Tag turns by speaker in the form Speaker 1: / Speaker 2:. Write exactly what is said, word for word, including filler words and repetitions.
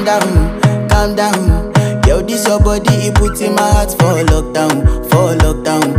Speaker 1: down, calm down. Yo, this your body, it puts in my heart for lockdown, for lockdown,